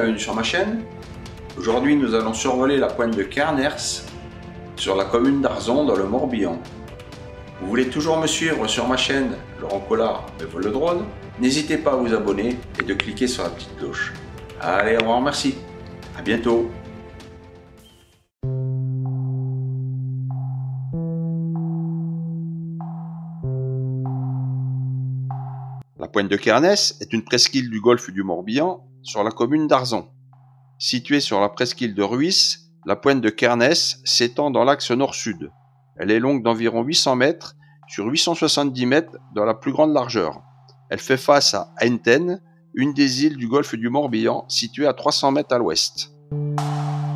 bienvenue sur ma chaîne. Aujourd'hui nous allons survoler la pointe de Querners sur la commune d'Arzon dans le Morbihan. Vous voulez toujours me suivre sur ma chaîne Laurent Collard de Vol le Drone? N'hésitez pas à vous abonner et de cliquer sur la petite cloche. Allez, au revoir, merci. À bientôt. La pointe de Querners est une presqu'île du golfe du Morbihan sur la commune d'Arzon. Située sur la presqu'île de Ruisse, la pointe de Querners s'étend dans l'axe nord-sud. Elle est longue d'environ 800 mètres sur 870 mètres dans la plus grande largeur. Elle fait face à Enten, une des îles du golfe du Morbihan située à 300 mètres à l'ouest.